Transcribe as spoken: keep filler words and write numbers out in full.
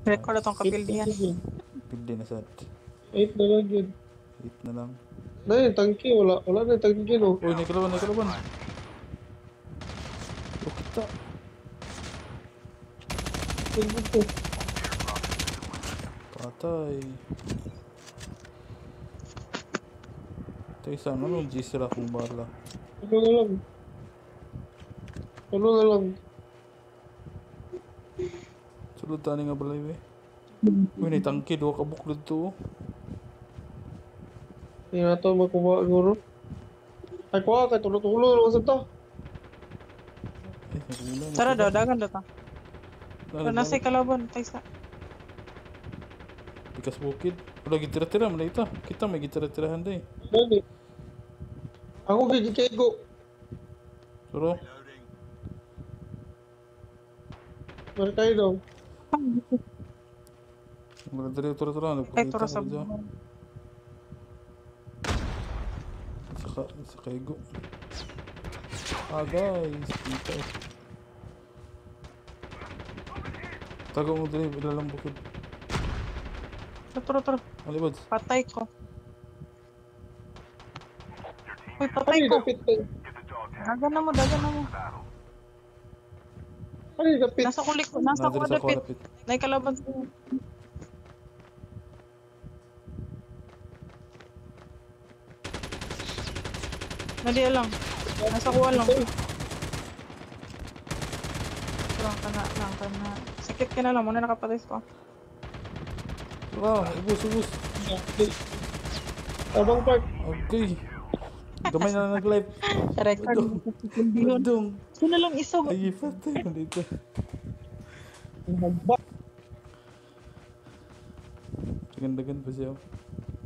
Record na tong Eight kapildihan. na yun. Pili na sad. Eight na lang yun. Hit na lang. Na yung tangki, wala. Wala na yung tangki, no? Uy, nakalaban, nakalaban. Oh, kita. Tingnan ko. Patay. Ito isa, ano G sila kung bala. Ano na lang. Ano na lang. Sulod tani nga balay we. Uy, naitangki, doon kabuklod to. Hindi na ito makuha, siguro. Ay, kuha ka. Tulo-tulo. Ano sa ito? Eh, nakulang. Tara daw, dagan daw ta. Pero Ano, nasa kalaban, tayo sa... Pikas bukid. Wala gitira-tira, malay ito. Kita may gitira-tirahan day. Dali. Ako gigikego. Suro. Mari tayo daw. Wala dali tura-tura. Ay, Nagpakita turo ko sa... dyan. Saka, sa kaigo. Ah, guys. Kita eh. Tago mo dali, ilalang bukid. Turo, turo, turo. Alibad. Patay ko. Uy, patay Ay, ko. dapit tayo. Dagan na mo, dagan na mo. Ay, dapit. Nasa kulik ko, nasa ko Nadiri sa dapit. kalapit. Nay kalaban sa... Nadiya lang. Nasa kuha lang. Lang ka na, lang ka na. Sakit ka na lang, muna nakapatay ko. Ah, ubus, ubus. Abang park. Okay. Gamay na lang nag-live. Record. Badong. Sino lang isa ba? Ay, patay mo dito. Hagba. Dagan-dagan pa siya.